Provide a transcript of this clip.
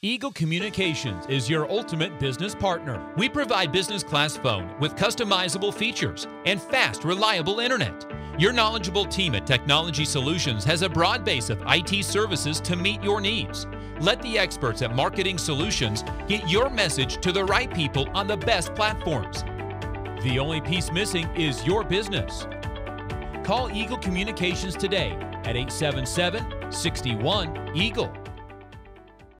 Eagle Communications is your ultimate business partner. We provide business class phone with customizable features and fast, reliable internet. Your knowledgeable team at Technology Solutions has a broad base of IT services to meet your needs. Let the experts at Marketing Solutions get your message to the right people on the best platforms. The only piece missing is your business. Call Eagle Communications today at 877-61-EAGLE.